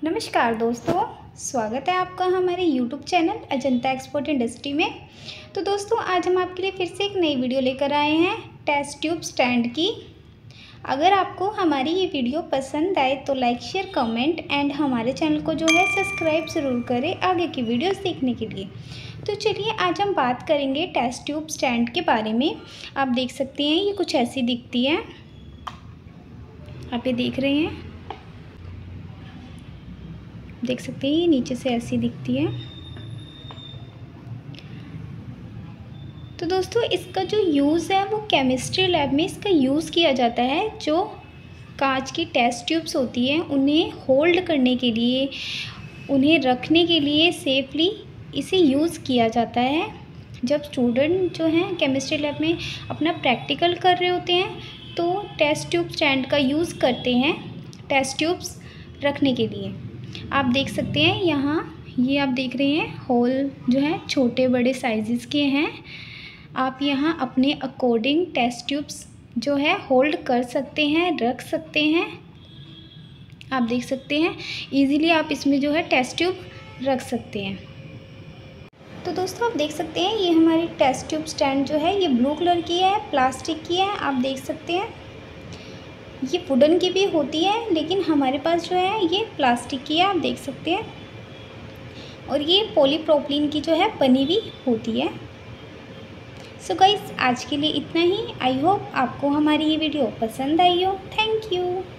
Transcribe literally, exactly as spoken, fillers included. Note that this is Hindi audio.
नमस्कार दोस्तों, स्वागत है आपका हमारे YouTube channel Ajanta export industry में। तो दोस्तों आज हम आपके लिए फिर से एक नई वीडियो लेकर आए हैं टेस्ट ट्यूब स्टैंड की। अगर आपको हमारी ये वीडियो पसंद आए तो लाइक शेयर कमेंट एंड हमारे चैनल को जो है सब्सक्राइब ज़रूर करें आगे की वीडियोस देखने के लिए। तो चलिए आज हम बात करेंगे टेस्ट ट्यूब स्टैंड के बारे में। आप देख सकते हैं ये कुछ ऐसी दिखती है, आप ये देख रहे हैं, देख सकते हैं ये नीचे से ऐसी दिखती है। तो दोस्तों इसका जो यूज़ है वो केमिस्ट्री लैब में इसका यूज़ किया जाता है। जो कांच की टेस्ट ट्यूब्स होती हैं उन्हें होल्ड करने के लिए, उन्हें रखने के लिए सेफली इसे यूज़ किया जाता है। जब स्टूडेंट जो हैं केमिस्ट्री लैब में अपना प्रैक्टिकल कर रहे होते हैं तो टेस्ट ट्यूब स्टैंड का यूज़ करते हैं टेस्ट ट्यूब्स रखने के लिए। आप देख सकते हैं यहाँ ये आप देख रहे हैं होल जो है छोटे बड़े साइज़ के हैं। आप यहाँ अपने अकॉर्डिंग टेस्ट ट्यूब्स जो है होल्ड कर सकते हैं, रख सकते हैं। आप देख सकते हैं इजीली आप इसमें जो है टेस्ट ट्यूब रख सकते हैं। तो दोस्तों आप देख सकते हैं ये हमारी टेस्ट ट्यूब स्टैंड जो है ये ब्लू कलर की है, प्लास्टिक की है। आप देख सकते हैं ये वुडन की भी होती है लेकिन हमारे पास जो है ये प्लास्टिक की है, आप देख सकते हैं। और ये पॉलीप्रोपिलीन की जो है बनी हुई होती है। सो गाइस आज के लिए इतना ही। आई होप आपको हमारी ये वीडियो पसंद आई हो। Thank you.